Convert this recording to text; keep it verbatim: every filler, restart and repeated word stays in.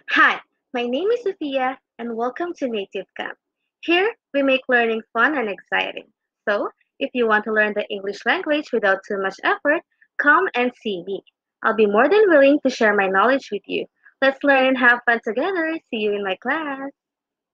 Hi, my name is Sophia and welcome to Native Camp. Here, we make learning fun and exciting. So, if you want to learn the English language without too much effort, come and see me. I'll be more than willing to share my knowledge with you. Let's learn and have fun together. See you in my class.